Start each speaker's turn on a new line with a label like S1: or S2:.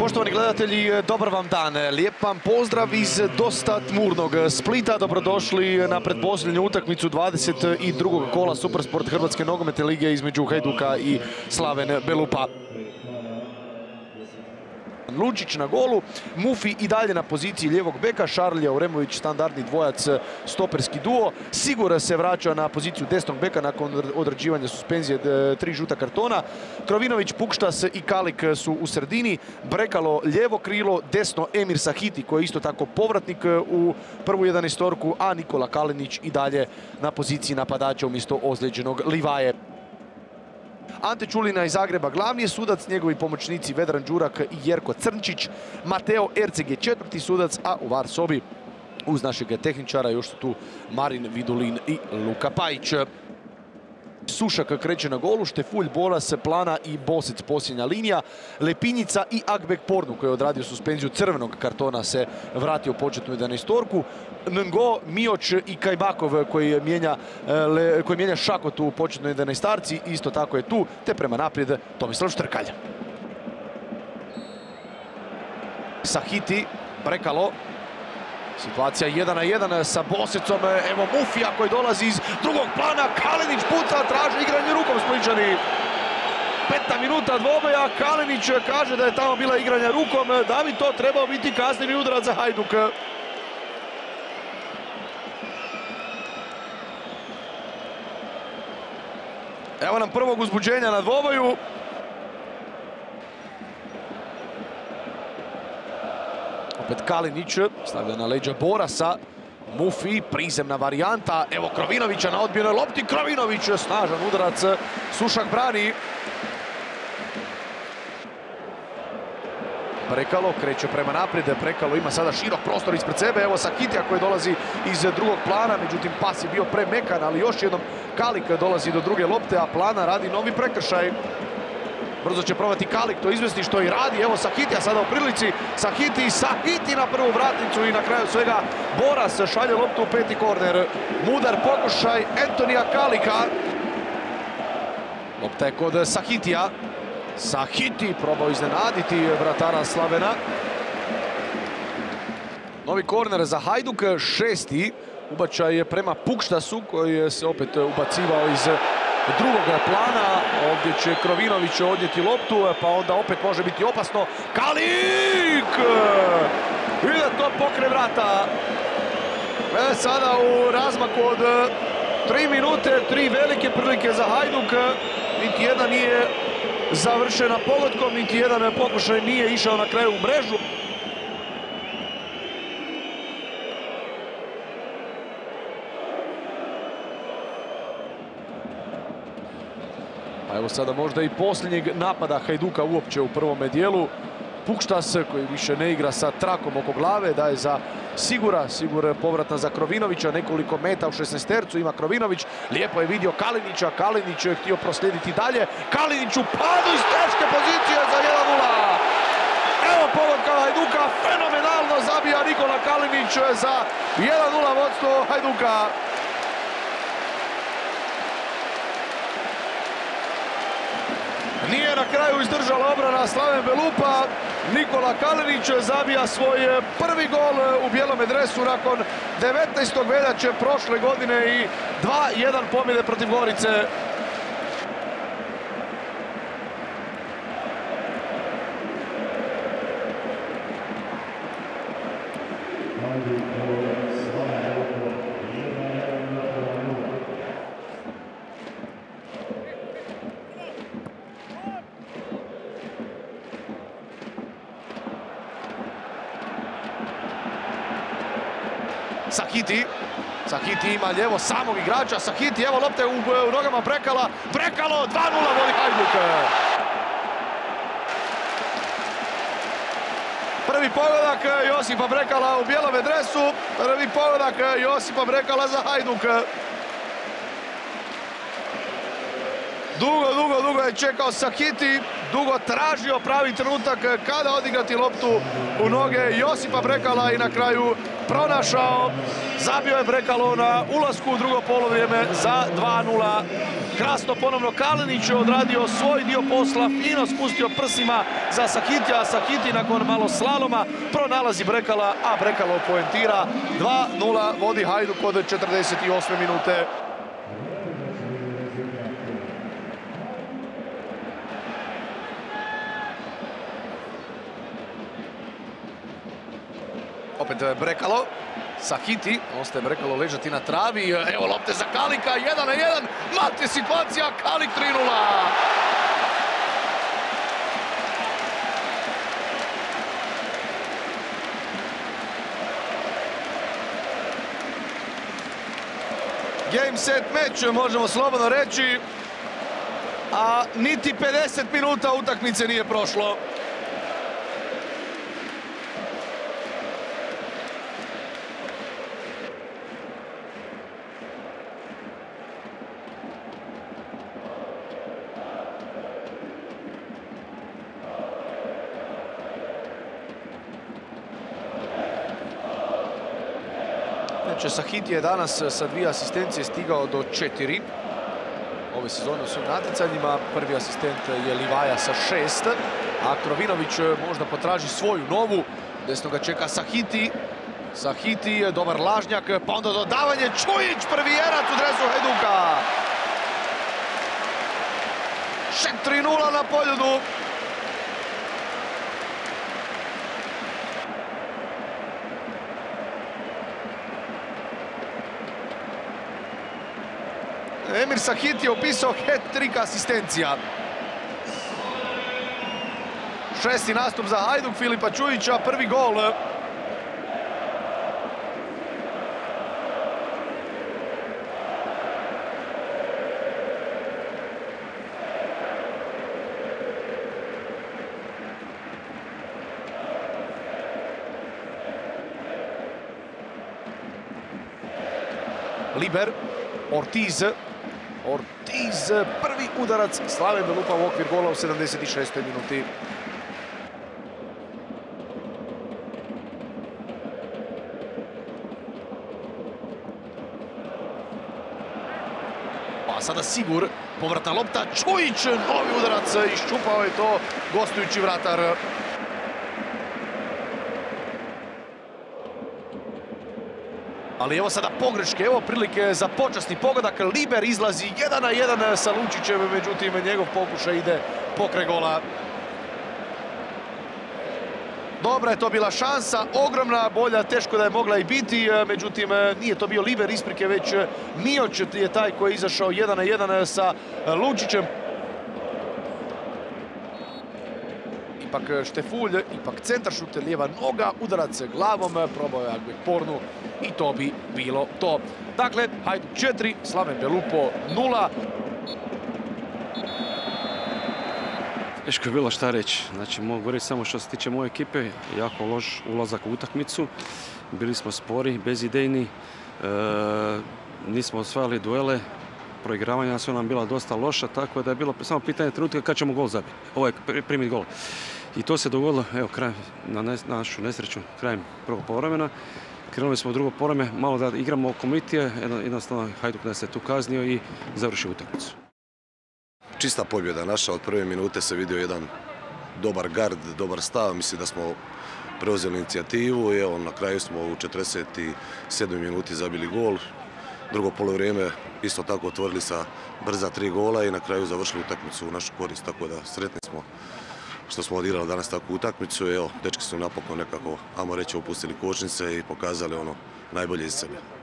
S1: Poštovani gledatelji, dobar vam dan. Lijep vam pozdrav iz dosta tmurnog Splita. Dobrodošli na pretposljednju utakmicu 22. kola Supersport Hrvatske nogometne lige između Hajduka i Slaven Belupa. Lučić na golu, Mufi i dalje na poziciji lijevog beka, Šarlija Uremović standardni dvojac, stoperski duo. Sigur se vraća na poziciju desnog beka nakon odrađivanja suspenzije 3 žuta kartona. Krovinović, Pukštas i Kalik su u sredini, Brekalo lijevo krilo, desno Emir Sahiti koji je isto tako povratnik u prvu 11-orku, a Nikola Kalinić i dalje na poziciji napadača umjesto ozlijeđenog Livaje. Ante Čulina iz Zagreba glavni je sudac, njegovi pomoćnici Vedran Đurak i Jerko Crnčić. Mateo Erceg je četvrti sudac, a u VAR sobi uz našeg tehničara još su tu Marin Vidulin i Luka Pajić. Sušak kreće na golu, Štefulj, Boras, Plana i Bosec posljednja linija. Lepinjica i Akbek Pornu koji je odradio suspenziju crvenog kartona se vratio u početnu 11-orku. Ngo, Mioć i Kajbakov koji mijenja Šakotu u početnoj 11-arci, isto tako je tu, te prema naprijed Tomislav Štrkalj. Sahiti, Brekalo. Situacija 1-1 sa Bosecom, evo Mufija koji dolazi iz drugog plana, Kalinić puca, traži igranje rukom Spličani. 5. minuta dvoboja, Kalinić kaže da je tamo bila igranja rukom, da bi to trebao biti kazneni udarac za Hajduk. Evo nam prvog uzbuđenja na dvoboju. Opet Kalinić stavlja na leđa Borasa. Mufi, prizemna varijanta. Evo Krovinovića na odbijenoj lopti. Krovinović, snažan udarac. Sušak brani. Brekalo kreće prema naprijed. Brekalo ima sada širok prostor ispred sebe. Evo Sahitija koji dolazi iz drugog plana. Međutim, pas je bio premekan, ali još jednom Kalik dolazi do druge lopte, a Plana radi novi prekršaj. Brzo će probati Kalik to izvesti, što i radi. Evo Sahitija sada u prilici. Sahiti na prvu vratnicu i na kraju svega Boras šalje loptu u peti korner. Mudar pokušaj Antonija Kalika. Lopta je kod Sahitija. Sahiti probao iznenaditi vratara Slavena. Novi korner za Hajduk, 6. Ubačaj prema Pukštasu koji se opet ubacivao iz drugog plana. Ovdje će Krovinović odnijeti loptu, pa onda opet može biti opasno. Kalik! Ide to pokraj vrata. Sada u razmaku od 3 minute, 3 velike prilike za Hajduk. Niti jedan nije završena pogodkom, niti jedan pokušaj nije išao na kraju u mrežu. Evo sada možda i posljednjeg napada Hajduka uopće u prvome dijelu. Pukštas koji više ne igra sa trakom oko glave, daje za Sigura. Sigur povratna za Krovinovića, nekoliko meta u 16-tercu ima Krovinović. Lijepo je vidio Kalinića, Kalinić je htio proslijediti dalje. Kalinić u padu iz teške pozicije za 1-0. Evo pogotka Hajduka, fenomenalno zabija Nikola Kalinić za 1-0 vodstvo Hajduka. Nije na kraju izdržala obrana Slaven Belupa. Nikola Kalinić zabija svoj prvi gol u bijelome dresu nakon 19. veljače prošle godine i 2-1 pobjede protiv Gorice. Sahiti ima lijevo samog igrača. Sahiti, evo lopte u nogama Brekala. Brekalo, 2-0 vodi Hajduk. Prvi pogodak Josipa Brekala u bijelome dresu. Prvi pogodak Josipa Brekala za Hajduk. Dugo je čekao Sahiti. Dugo tražio pravi trenutak kada odigrati loptu u noge Josipa Brekala i na kraju pronašao. Zabio je Brekalo na ulasku u drugo polovrijeme za 2-0. Krasno ponovno Kalinić odradio svoj dio posla, fino spustio prsima za Sahitija, a Sahiti nakon malo slaloma pronalazi Brekala, a Brekalo poentira. 2:0 vodi Hajduk od 48. minute. Opet Brekalo, Sahiti, ostaje Brekalo ležati na travi, evo lopte za Kalika, 1:1, mate situacija, Kalik 3:0. Game set meč, možemo slobodno reći, a niti 50 minuta utakmice nije prošlo. Sahiti je danas sa 2 asistencije stigao do 4 ove sezone u svim natjecanjima. Prvi asistent je Livaja sa 6, a Krovinović možda potraži svoju novu. Desno ga čeka Sahiti. Sahiti, dobar lažnjak, pa onda dodavanje, Čujić, prvi jerac u dresu Hajduka. 4:0 na Poljudu. Emir Sahiti je upisao hat-trick asistencija. 6. nastup za Hajduk Filipa Čujića, prvi gol. Liber, Ortiz, prvi udarac Slaven Belupa u okvir gola u 76. minuti. A sada Sigur, povratna lopta, Čujić, novi udarac, iščupao je to gostujući vratar. Ali evo sada pogreške, evo prilike za počasni pogodak. Liber izlazi 1:1 sa Lučićem, međutim njegov pokušaj ide pokraj gola. Dobra je to bila šansa, ogromna, bolja, teško da je mogla i biti, međutim nije to bio Liber isprike, već Mioć je taj koji je izašao 1:1 sa Lučićem. Ipak Štefulj, ipak centaršut, lijeva noga, udarac glavom, probao je Agbepornu i to bi bilo to. Dakle, Hajduk 4, Slaven Belupo 0.
S2: Teško je bilo šta reći. Znači, mogu reći samo što se tiče moje ekipe, jako loš ulazak u utakmicu. Bili smo spori, bezidejni, nismo osvajali duele, proigravanja su nam bila dosta loša, tako da je bilo samo pitanje trenutka kad ćemo gol zabiti. Primiti gol. I to se dogodilo, evo, na našu nesreću, krajem prvog poluvremena. Krenuli smo u drugo poluvreme, malo da igramo oko Mitije, jednostavno Hajduk nas je tu kaznio i završio utakmicu.
S3: Čista pobjeda naša, od prve minute se vidio jedan dobar gard, dobar stav, mislim da smo preuzeli inicijativu i evo na kraju smo u 47. minuti zabili gol. Drugo poluvrijeme isto tako otvorili sa brza 3 gola i na kraju završili utakmicu u našu korist, tako da sretni smo što smo odigrali danas takvu utakmicu i evo, dečki su napokon nekako, ajmo reći, opustili kočnice i pokazali ono najbolje iz sebe.